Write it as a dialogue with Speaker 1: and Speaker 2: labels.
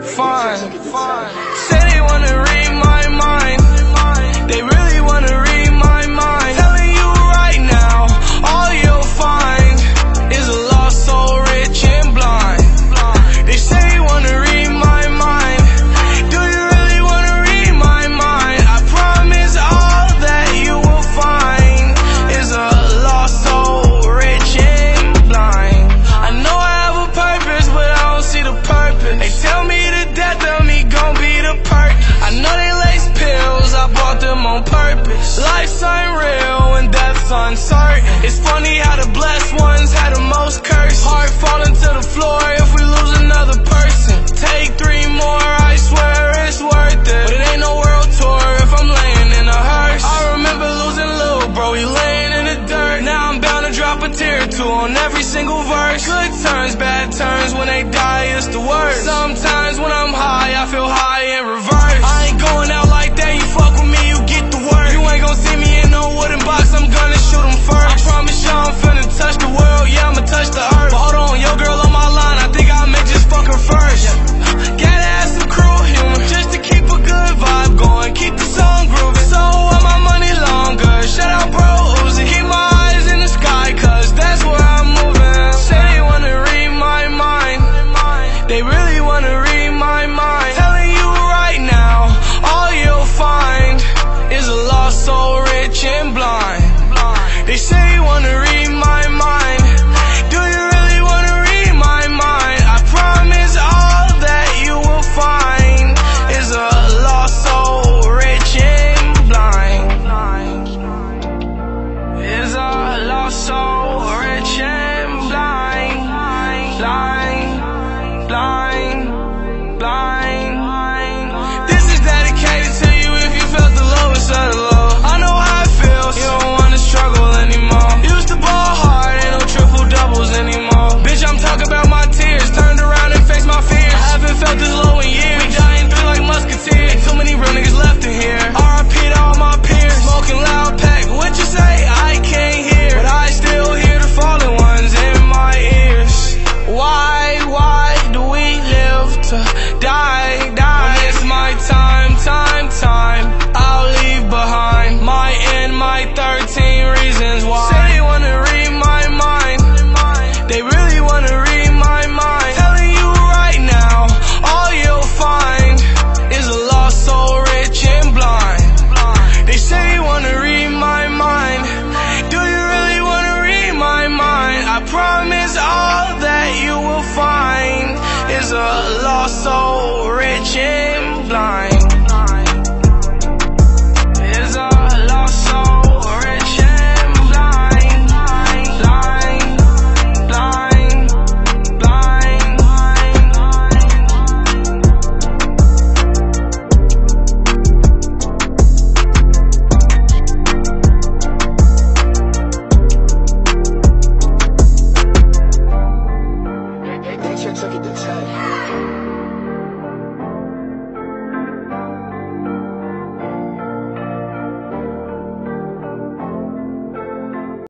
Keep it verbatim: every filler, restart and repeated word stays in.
Speaker 1: fine. Say they wanna read my mind, they really wanna read my mind. Telling you right now, all you'll find is a lost soul, rich and blind. They say they wanna read my mind, do you really wanna read my mind? I promise all that you will find is a lost soul, rich and blind. I know I have a purpose, but I don't see the purpose. They tell me the death of me gon' be the perk. I know they lace pills, I bought them on purpose. Life's unreal and death's uncertain. It's funny how the blessed ones had the most curse. Heart falling to the floor if we lose another person. Take three more, I swear it's worth it. But it ain't no world tour if I'm laying in a hearse. I remember losing Lil Bro, he laying in the dirt. Now I'm bound to drop a tear or two on every single verse. Good turns, bad turns, when they die it's the worst. Sometimes when I'm high, I feel high in reverse. I ain't going out like that, you fuck with me